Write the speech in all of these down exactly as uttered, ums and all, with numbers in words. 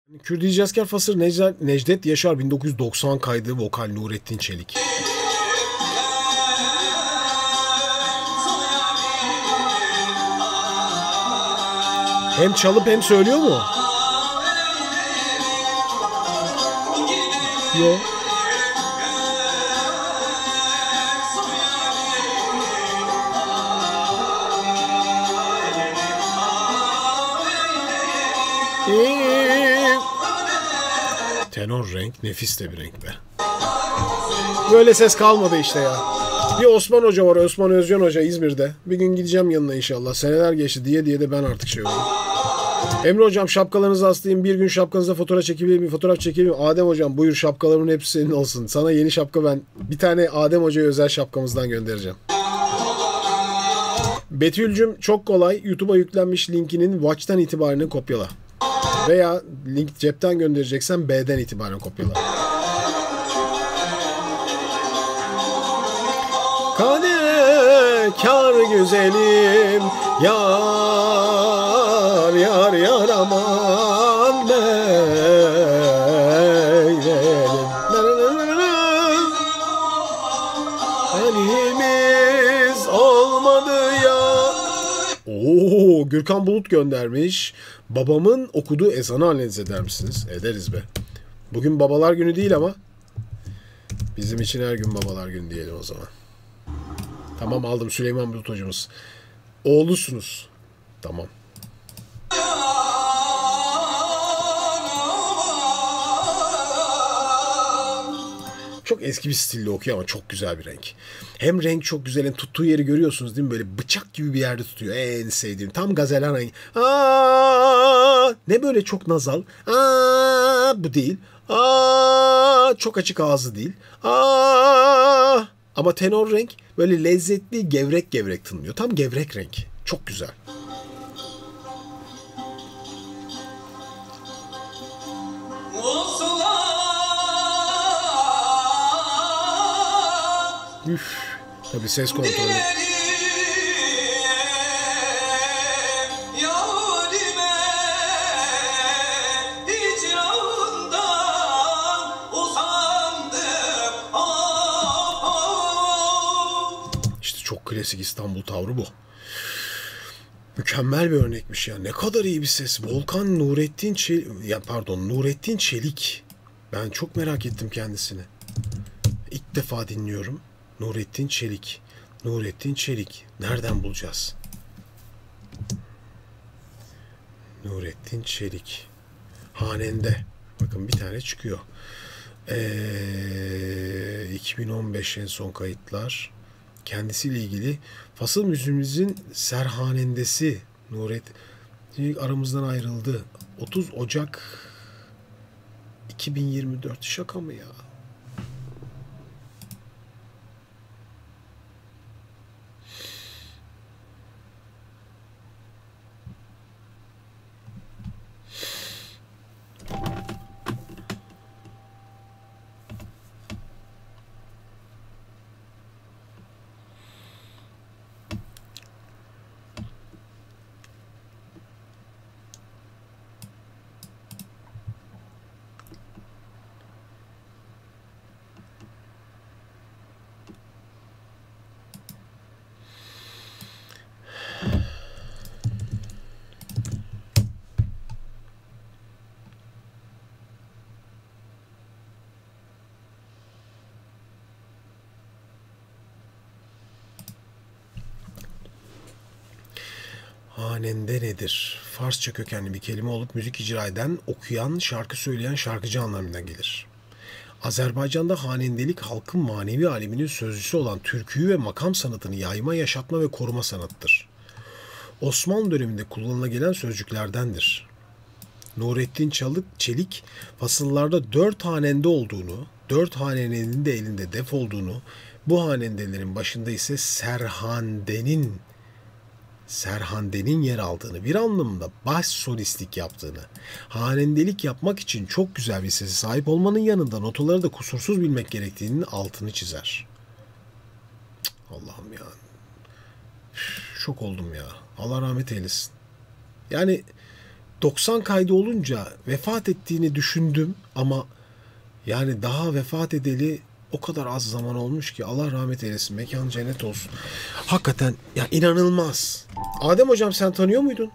Kürdi Asker Fasır Necdet Yaşar bin dokuz yüz doksan kaydı vokal Nurettin Çelik. Hem çalıp hem söylüyor mu? Yo. Tenor renk nefis de bir renk be. Böyle ses kalmadı işte ya. Bir Osman Hoca var, Osman Özcan Hoca İzmir'de. Bir gün gideceğim yanına inşallah. Seneler geçti diye diye de ben artık şey oldum. Emre Hocam şapkalarınızı aslayayım. Bir gün şapkanızda fotoğraf çekebilir miyim? Fotoğraf çekebilir miyim? Adem Hocam buyur, şapkalarımın hepsi senin olsun. Sana yeni şapka ben. Bir tane Adem Hoca'ya özel şapkamızdan göndereceğim. Betül'cüm çok kolay. YouTube'a yüklenmiş linkinin Watch'tan itibaren kopyala. Veya link cepten göndereceksen B'den itibaren kopyala. Kadere kar güzelim yar yar yar aman beylerim. Halimiz olmadı ya. Oo, Gürkan Bulut göndermiş. Babamın okuduğu ezanı analiz eder misiniz? Ederiz be. Bugün babalar günü değil ama bizim için her gün babalar günü diyelim o zaman. Tamam, aldım Süleyman Bulut hocamız. Oğlusunuz. Tamam. Çok eski bir stilde okuyor ama çok güzel bir renk. Hem renk çok güzel, hem tuttuğu yeri görüyorsunuz değil mi? Böyle bıçak gibi bir yerde tutuyor. En sevdiğim. Tam gazelan rengi. Aa, ne böyle çok nazal. Aa, bu değil. Aa, çok açık ağzı değil. Aa, ama tenor renk böyle lezzetli, gevrek gevrek tınlıyor. Tam gevrek renk. Çok güzel. Üf. Tabii ses kontrolü. İşte çok klasik İstanbul tavrı bu. Mükemmel bir örnekmiş ya. Ne kadar iyi bir ses. Volkan Nurettin Çelik. Ya pardon, Nurettin Çelik. Ben çok merak ettim kendisini. İlk defa dinliyorum. Nurettin Çelik. Nurettin Çelik. Nereden bulacağız? Nurettin Çelik. Hanende. Bakın bir tane çıkıyor. Ee, iki bin on beş en son kayıtlar. Kendisiyle ilgili Fasıl müziğimizin serhanendesi Nurettin Çelik aramızdan ayrıldı. otuz Ocak iki bin yirmi dört. Şaka mı ya? Hanende nedir? Farsça kökenli bir kelime olup müzik icra eden, okuyan, şarkı söyleyen şarkıcı anlamına gelir. Azerbaycan'da hanendelik halkın manevi aleminin sözcüsü olan türküyü ve makam sanatını yayma, yaşatma ve koruma sanatıdır. Osmanlı döneminde kullanılabilen sözcüklerdendir. Nurettin Çelik, fasıllarda dört hanende olduğunu, dört hanenin de elinde def olduğunu, bu hanendelerin başında ise serhandenin Serhande'nin yer aldığını, bir anlamda baş solistlik yaptığını, hanendelik yapmak için çok güzel bir sese sahip olmanın yanında notaları da kusursuz bilmek gerektiğinin altını çizer. Allah'ım ya. Şok oldum ya. Allah rahmet eylesin. Yani doksan kaydı olunca vefat ettiğini düşündüm ama yani daha vefat edeli o kadar az zaman olmuş ki Allah rahmet eylesin, mekan cennet olsun. Hakikaten ya, inanılmaz. Adem hocam sen tanıyor muydun?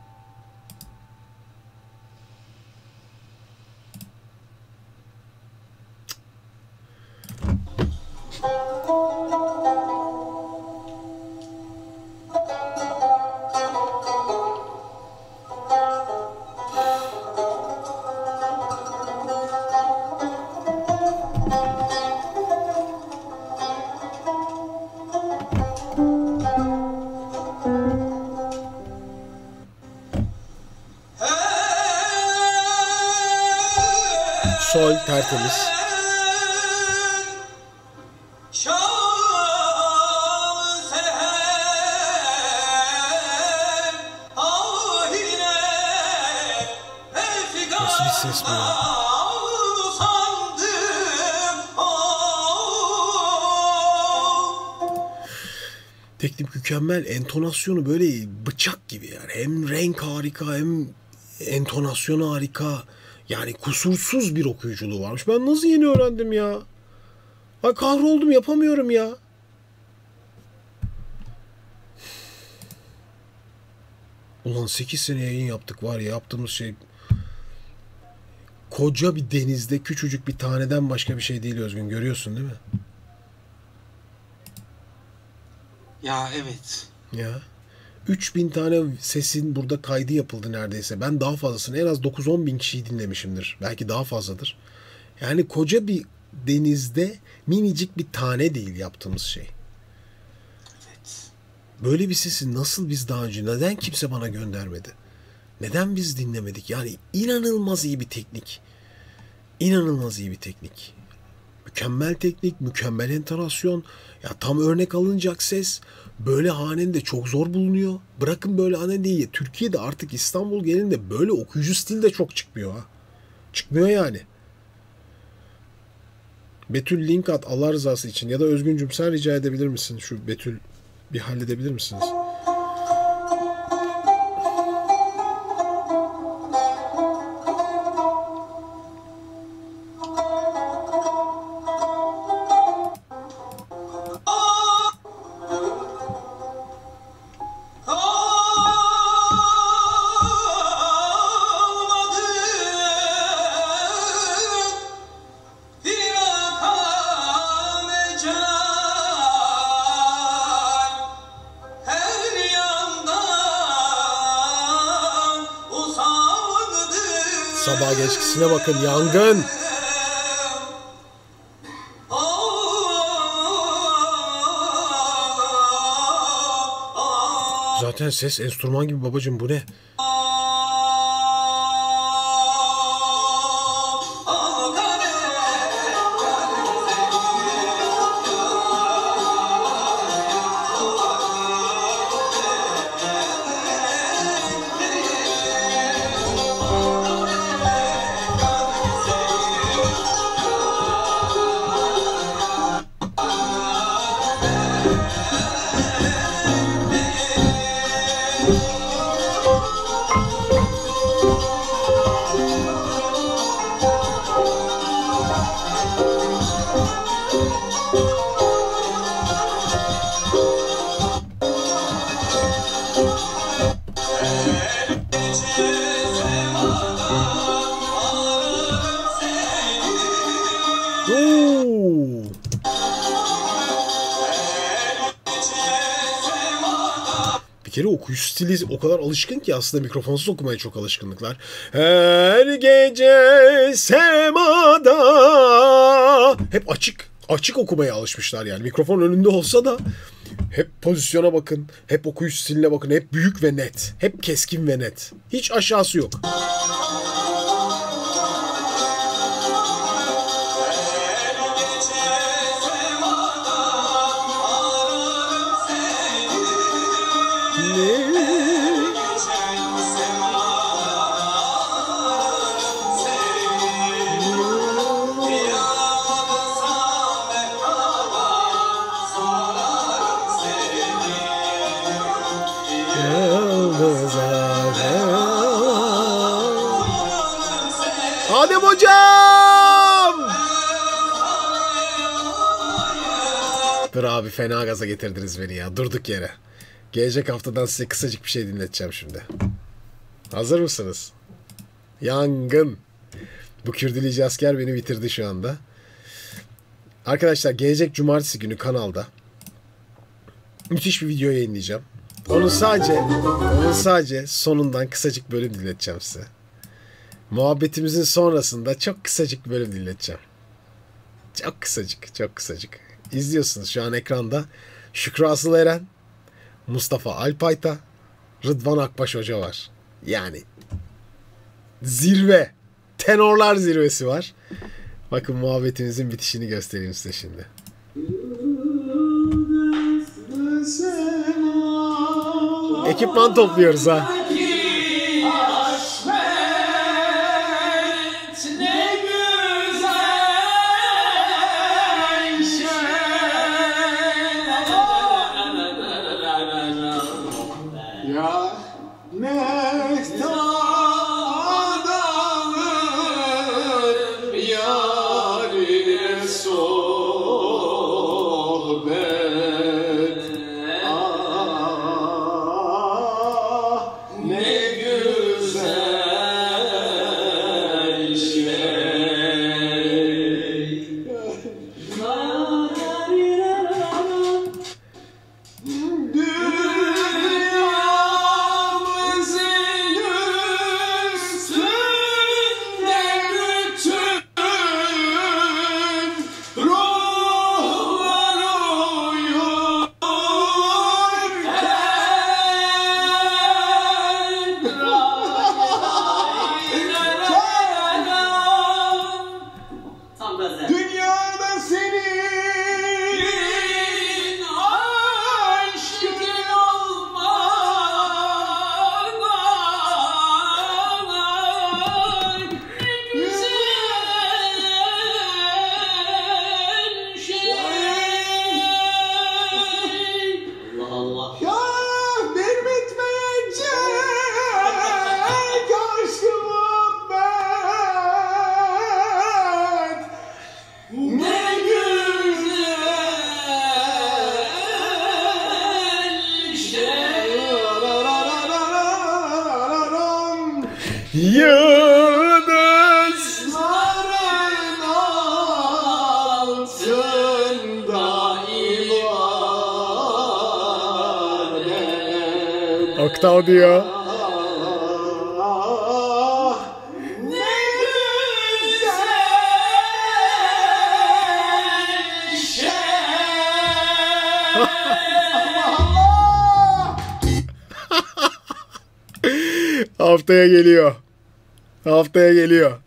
Sol tertemiz. Nasıl bir ses bu ya? Teknik mükemmel, entonasyonu böyle bıçak gibi yani. Hem renk harika hem entonasyonu harika. Yani kusursuz bir okuyuculuğu varmış. Ben nasıl yeni öğrendim ya? Ay kahroldum, yapamıyorum ya. Ulan sekiz sene yayın yaptık var ya, yaptığımız şey koca bir denizde küçücük bir taneden başka bir şey değil Özgün, görüyorsun değil mi? Ya evet. Ya. üç bin tane sesin burada kaydı yapıldı neredeyse. Ben daha fazlasını, en az dokuz on bin kişiyi dinlemişimdir. Belki daha fazladır. Yani koca bir denizde minicik bir tane değil yaptığımız şey. Evet. Böyle bir sesi nasıl biz daha önce, neden kimse bana göndermedi? Neden biz dinlemedik? Yani inanılmaz iyi bir teknik. İnanılmaz iyi bir teknik. Mükemmel teknik, mükemmel entonasyon. Ya tam örnek alınacak ses. Böyle hanede çok zor bulunuyor. Bırakın böyle hanedeyi. Türkiye'de artık İstanbul genelinde böyle okuyucu stil de çok çıkmıyor ha. Çıkmıyor yani. Betül link at Allah rızası için. Ya da Özgüncüm sen rica edebilir misin? Şu Betül bir halledebilir misiniz? Sabah geçkisine bakın, yangın. Zaten ses enstrüman gibi babacığım, bu ne? Oo. Bir kere okuyuş stili o kadar alışkın ki, aslında mikrofonsuz okumaya çok alışkınlıklar. Her gece semada hep açık. Açık okumaya alışmışlar yani. Mikrofon önünde olsa da hep pozisyona bakın, hep okuyuş stiline bakın, hep büyük ve net, hep keskin ve net. Hiç aşağısı yok. Adem hocam! Dur abi, fena gaza getirdiniz beni ya. Durduk yere. Gelecek haftadan size kısacık bir şey dinleteceğim şimdi. Hazır mısınız? Yangın. Bu Kürdilici asker beni bitirdi şu anda. Arkadaşlar gelecek cumartesi günü kanalda müthiş bir video yayınlayacağım. Onun sadece onun sadece sonundan kısacık bölüm dinleteceğim size. Muhabbetimizin sonrasında çok kısacık bir bölüm dinleteceğim. Çok kısacık, çok kısacık. İzliyorsunuz şu an ekranda. Şükrü Asıl Eren, Mustafa Alpayta, Rıdvan Akbaş Hoca var. Yani zirve. Tenorlar zirvesi var. Bakın muhabbetimizin bitişini göstereyim size şimdi. Ekipman topluyoruz ha. Yıldızların altında ibadet. Oktav diyor. Haftaya geliyor. Haftaya geliyor.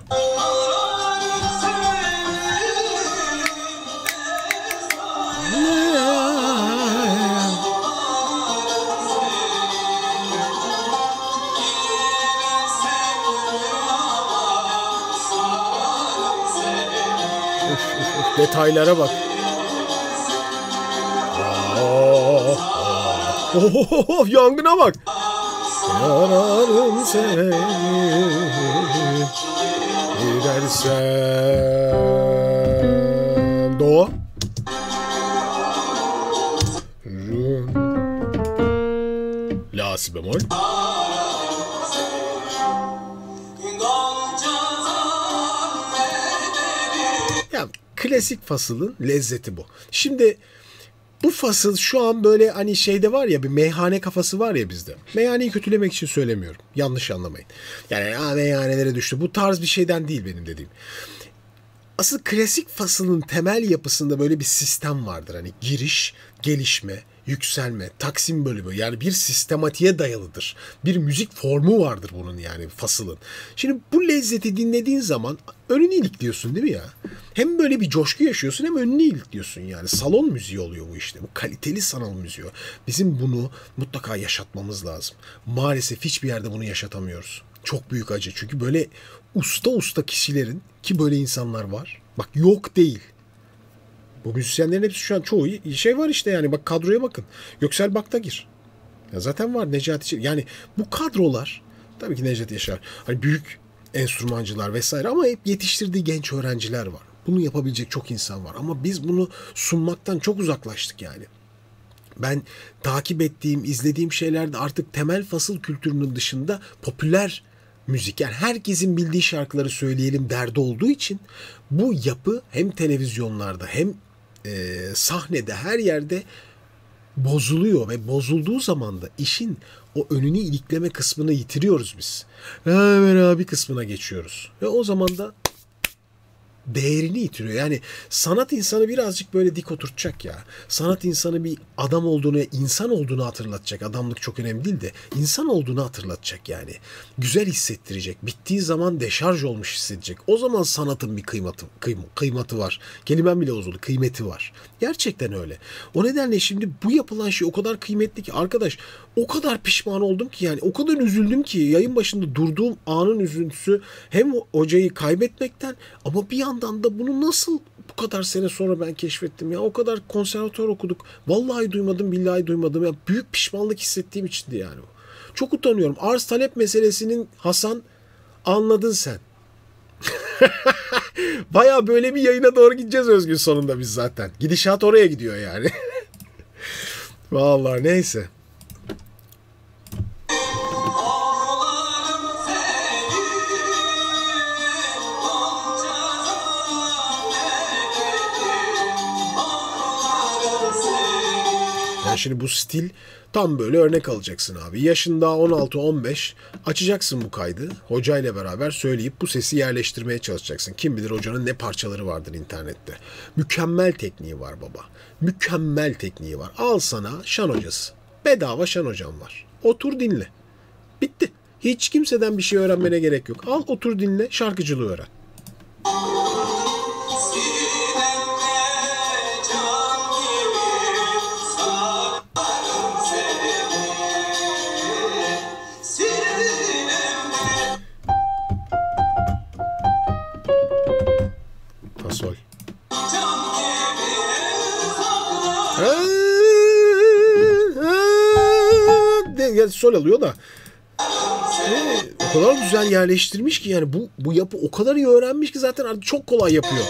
Detaylara bak. Oh, oh, oh, yangına bak. Yararım seni gidersem. Do. La si bemol. Ya klasik fasılın lezzeti bu. Şimdi bu fasıl şu an böyle hani şeyde var ya, bir meyhane kafası var ya bizde. Meyhaneyi kötülemek için söylemiyorum. Yanlış anlamayın. Yani ha, meyhanelere düştü. Bu tarz bir şeyden değil benim dediğim. Asıl klasik fasılın temel yapısında böyle bir sistem vardır. Hani giriş, gelişme, yükselme, taksim bölümü. Yani bir sistematiğe dayalıdır. Bir müzik formu vardır bunun, yani fasılın. Şimdi bu lezzeti dinlediğin zaman önünü ilikliyorsun değil mi ya? Hem böyle bir coşku yaşıyorsun hem önünü ilikliyorsun yani. Salon müziği oluyor bu işte. Bu kaliteli salon müziği. Bizim bunu mutlaka yaşatmamız lazım. Maalesef hiçbir yerde bunu yaşatamıyoruz. Çok büyük acı. Çünkü böyle usta usta kişilerin, ki böyle insanlar var. Bak yok değil. Bu müzisyenlerin hepsi şu an çoğu şey var işte yani. Bak kadroya bakın. Göksel Baktagir. Ya zaten var Necati Çelik. Yani bu kadrolar, tabii ki Necati Yaşar. Hani büyük enstrümancılar vesaire ama hep yetiştirdiği genç öğrenciler var. Bunu yapabilecek çok insan var ama biz bunu sunmaktan çok uzaklaştık yani. Ben takip ettiğim, izlediğim şeylerde artık temel fasıl kültürünün dışında popüler müzik, yani herkesin bildiği şarkıları söyleyelim derdi olduğu için bu yapı hem televizyonlarda hem e, sahnede her yerde bozuluyor ve bozulduğu zaman da işin o önünü ilikleme kısmını yitiriyoruz biz. Hemen abi kısmına geçiyoruz. Ve o zaman da değerini yitiriyor. Yani sanat insanı birazcık böyle dik oturtacak ya. Sanat insanı bir adam olduğunu, insan olduğunu hatırlatacak. Adamlık çok önemli değil de insan olduğunu hatırlatacak yani. Güzel hissettirecek. Bittiği zaman deşarj olmuş hissedecek. O zaman sanatın bir kıymatı, kıym kıymatı var. Kelimem bile bozuldu. Kıymeti var. Gerçekten öyle. O nedenle şimdi bu yapılan şey o kadar kıymetli ki arkadaş, o kadar pişman oldum ki yani o kadar üzüldüm ki yayın başında durduğum anın üzüntüsü hem hocayı kaybetmekten ama bir yandan da bunu nasıl bu kadar sene sonra ben keşfettim ya. O kadar konservatuvar okuduk. Vallahi duymadım, billahi duymadım. Ya büyük pişmanlık hissettiğim içindi yani. Çok utanıyorum. Arz talep meselesinin Hasan anladın sen. Baya böyle bir yayına doğru gideceğiz Özgür sonunda biz zaten. Gidişat oraya gidiyor yani. Vallahi neyse. Yani şimdi bu stil tam böyle örnek alacaksın abi. Yaşın daha on altı on beş, açacaksın bu kaydı. Hocayla beraber söyleyip bu sesi yerleştirmeye çalışacaksın. Kim bilir hocanın ne parçaları vardır internette. Mükemmel tekniği var baba. Mükemmel tekniği var. Al sana şan hocası. Bedava şan hocam var. Otur dinle. Bitti. Hiç kimseden bir şey öğrenmene gerek yok. Al otur dinle, şarkıcılığı öğren. Sol. Sol alıyor da ee, o kadar güzel yerleştirmiş ki yani bu bu yapı o kadar iyi öğrenmiş ki zaten artık çok kolay yapıyor.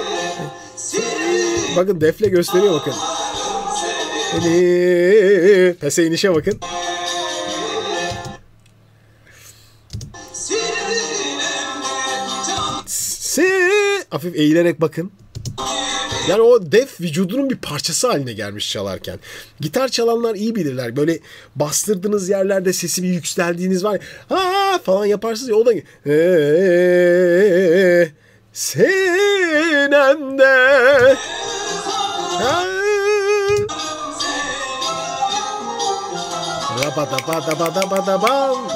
Bakın defle gösteriyor bakın. Pese inişe bakın. Se hafif eğilerek bakın. Yani o def vücudunun bir parçası haline gelmiş çalarken. Gitar çalanlar iyi bilirler. Böyle bastırdığınız yerlerde sesi bir yükseldiğiniz var. Ha falan yaparsınız ya o da ee, senemde Rabadabadabadabadabam.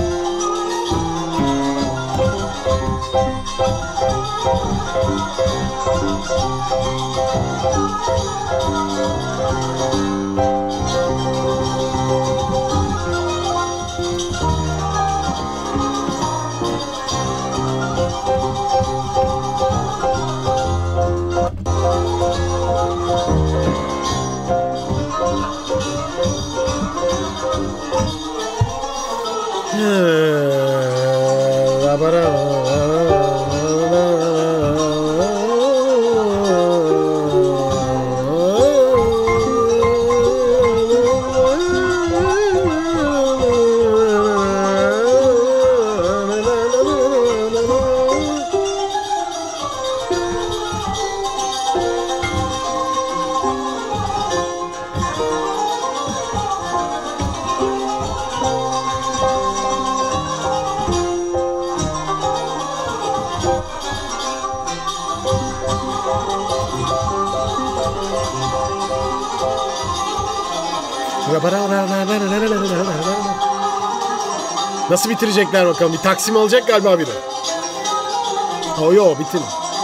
Nasıl bitirecekler bakalım? Bir Taksim alacak galiba biri. O yo bitin.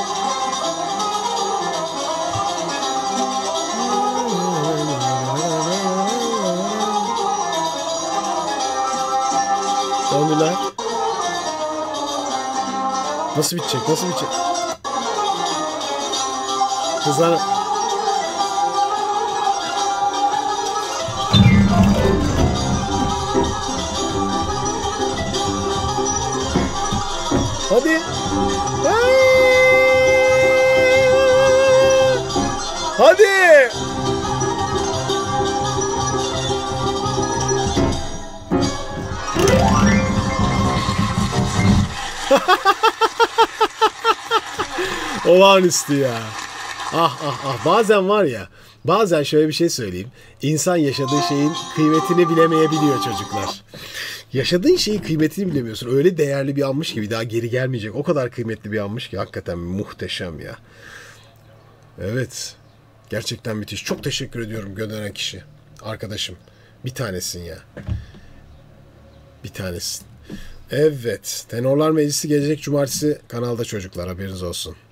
Döndüler. Nasıl bitecek? Nasıl bitecek? Kızlar... Hadi. Hadi. Olağanüstü ya. Ah ah ah. Bazen var ya. Bazen şöyle bir şey söyleyeyim. İnsan yaşadığı şeyin kıymetini bilemeyebiliyor çocuklar. Yaşadığın şeyin kıymetini bilemiyorsun. Öyle değerli bir anmış ki bir daha geri gelmeyecek. O kadar kıymetli bir anmış ki hakikaten muhteşem ya. Evet. Gerçekten müthiş. Çok teşekkür ediyorum gönderen kişi. Arkadaşım. Bir tanesin ya. Bir tanesin. Evet. Tenorlar Meclisi gelecek cumartesi kanalda çocuklar. Haberiniz olsun.